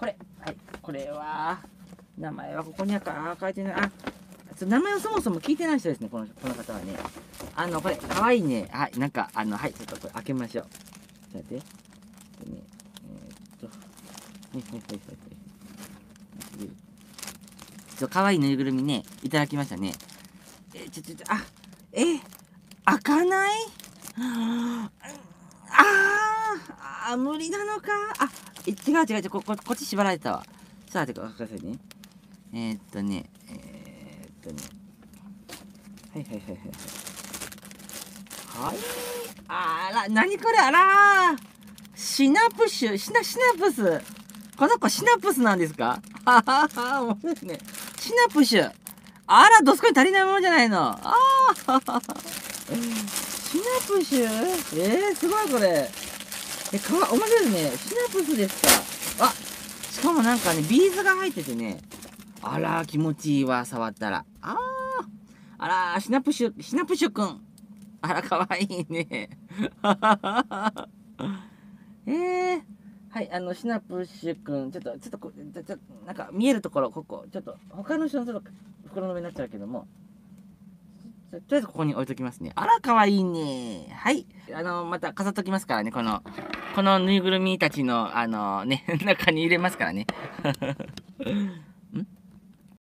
これ。はい。これは、名前はここに書いてない。あ、名前をそもそも聞いてない人ですね、この方はね。これ、かわいいね。はい、なんか、はい、ちょっとこれ開けましょう。ちょっと待って。ね、はいはいはいはいはい。かわいいぬいぐるみね、いただきましたね。開かない。無理なのか。違う違う違う、こっち縛られたわ。さあ、てか、くださいね。はいはいはいはいはい。はい。なにこれ、シナプス。この子シナプスなんですか？ははは、面白いね。シナプシュ。どすこい足りないものじゃないの。シナプシュ。すごいこれ。面白いね。シナプスですか。しかもなんかね、ビーズが入っててね。気持ちいいわ、触ったら。シナプシュくん。かわいいね。はい、シナプシュくん、なんか見えるところ、ここ、ちょっと、他の人の袋の上になっちゃうけども、とりあえずここに置いときますね。かわいいね。はい。また飾っときますからね、このぬいぐるみたちの、中に入れますからね。